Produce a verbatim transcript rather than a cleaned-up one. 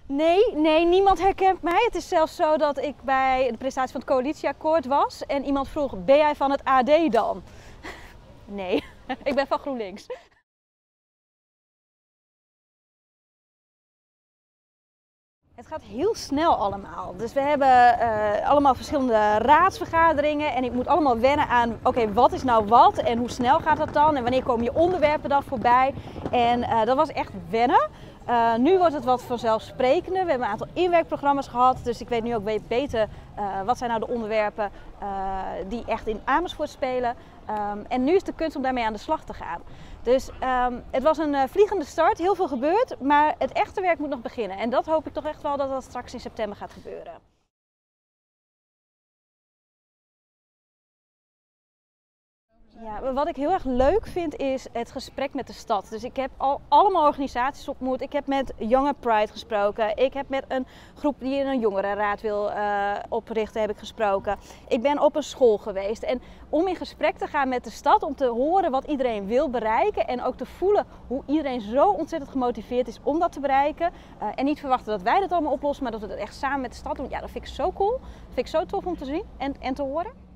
Nee, nee, niemand herkent mij. Het is zelfs zo dat ik bij de presentatie van het coalitieakkoord was en iemand vroeg, ben jij van het A D dan? Nee, ik ben van GroenLinks. Het gaat heel snel allemaal. Dus we hebben uh, allemaal verschillende raadsvergaderingen en ik moet allemaal wennen aan, oké, okay, wat is nou wat en hoe snel gaat dat dan en wanneer komen je onderwerpen dan voorbij. En uh, dat was echt wennen. Uh, nu wordt het wat vanzelfsprekender. We hebben een aantal inwerkprogramma's gehad, dus ik weet nu ook beter uh, wat zijn nou de onderwerpen uh, die echt in Amersfoort spelen. Um, en nu is de kunst om daarmee aan de slag te gaan. Dus um, het was een uh, vliegende start, heel veel gebeurd, maar het echte werk moet nog beginnen. En dat hoop ik toch echt wel dat dat straks in september gaat gebeuren. Ja, wat ik heel erg leuk vind is het gesprek met de stad. Dus ik heb al allemaal organisaties ontmoet. Ik heb met Younger Pride gesproken. Ik heb met een groep die een jongerenraad wil uh, oprichten, heb ik gesproken. Ik ben op een school geweest. En om in gesprek te gaan met de stad, om te horen wat iedereen wil bereiken en ook te voelen hoe iedereen zo ontzettend gemotiveerd is om dat te bereiken. Uh, en niet verwachten dat wij dat allemaal oplossen, maar dat we dat echt samen met de stad doen. Ja, dat vind ik zo cool. Dat vind ik zo tof om te zien en, en te horen.